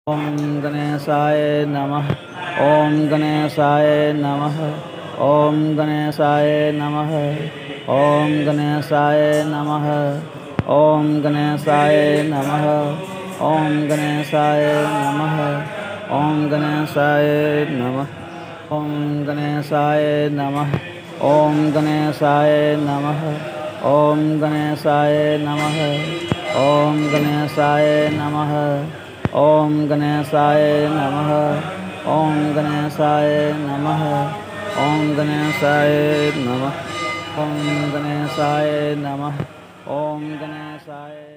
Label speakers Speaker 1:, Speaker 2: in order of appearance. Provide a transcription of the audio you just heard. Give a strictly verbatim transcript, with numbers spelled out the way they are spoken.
Speaker 1: ओम गणेशाय नमः। ओम गणेशाय नमः। ओम गणेशाय नमः। ओम गणेशाय नमः। ओम गणेशाय नमः। ओम गणेशाय नमः। ओम गणेशाय नमः। ओम गणेशाय नमः। ओम गणेशाय नमः। ओम गणेशाय नमः। ओम गणेशाय नमः। ओम गणेशाय नमः। ओम गणेशाय नमः। ओम गणेशाय नमः। ओम गणेशाय नमः। ओम गणेशाय